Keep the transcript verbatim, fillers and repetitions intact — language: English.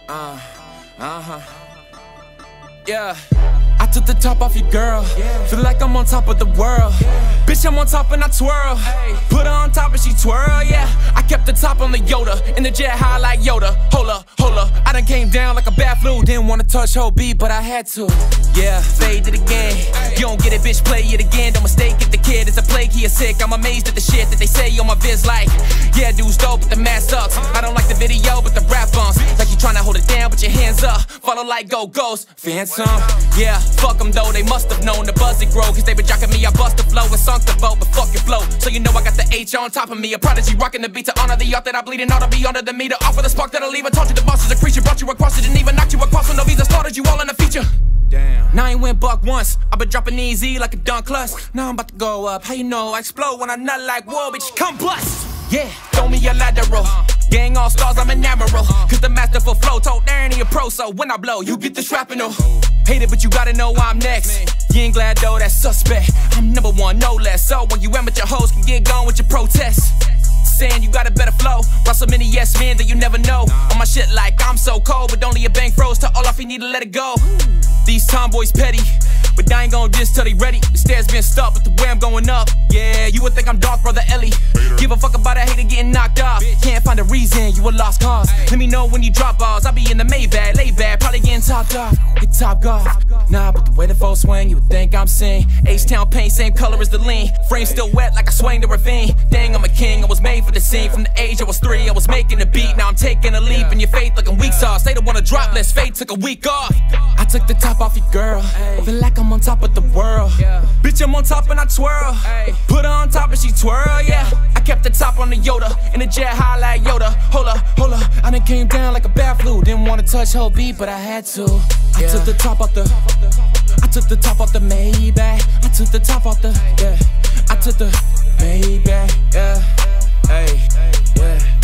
Uh, uh-huh. Yeah. I took the top off your girl. Yeah. Feel like I'm on top of the world. Yeah. Bitch, I'm on top and I twirl. Hey. Put her on top and she twirl, yeah. I kept the top on the Yoda. In the jet high like Yoda. Hold up, hold up. I done came down like a bad flu. Didn't wanna touch whole beat, but I had to. Yeah, fade it again. You don't get it, bitch, play it again. Don't mistake it, the kid is a plague, he is sick. I'm amazed at the shit that they say on my vids like, yeah, dude's dope, but the mask sucks. I don't like the video, but the rap bumps. Like you tryna hold it down, but your hands up. Follow like go ghost, phantom. Yeah, fuck them though, they must have known the buzz it grow. Cause they been jocking me, I bust the flow and sunk the boat, but fuck your flow. So you know I got the H on top of me. A prodigy rocking the beat to honor the art that I bleed and ought to be under the meter. Offer the spark that'll leave. I told you the boss is a creature, brought you across it and even knocked you across with no visa. Slaughtered you all in the feature. Damn. Now I ain't went buck once. I been dropping easy like a dunk clutch. Now I'm about to go up. How you know I explode when I nut like whoa, bitch, come bust. Yeah, throw me a lateral. Gang all stars, I'm an admiral. Cause the masterful flow told Aaron he a pro. So when I blow, you get the shrapnel. Hate it, but you gotta know I'm next. You ain't glad though, that's suspect. I'm number one, no less. So when you amateur hoes can get gone with your protests. Saying you got a better flow. Brought so many yes men that you never know. On my shit like I'm so cold, but only a bank froze. To all off you need to let it go. These tomboys petty, but I ain't gon' diss till they ready. The stairs been stuck, but the way I'm going up. Yeah, you would think I'm Darth Brother Ellie. Give a fuck about a hater getting knocked off. Can't find a reason, you a lost cause. Let me know when you drop balls. I be in the Maybach, lay back, probably getting topped off. Hit top golf. Nah, but the way the foes swing, you would think I'm sing. H-Town paint, same color as the lean. Frame still wet like I swang the ravine. Dang, I'm a king, I was made for the scene. From the age I was three, I was making a beat. Now I'm taking a leap, and your faith looking weak sauce. They don't wanna drop less, fate took a week off. I took the top off your girl. Feel like I'm on top of the world. Bitch, I'm on top and I twirl. Put her on top and she twirl, yeah. I kept the top on the Yoda. In the jet high like Yoda. Hold up, hold up. I done came down like a bad flu. Didn't wanna touch whole beat, but I had to. I took the top off the I took the top off the Maybach. I took the top off the, yeah. I took the Maybach, yeah. Hey, yeah.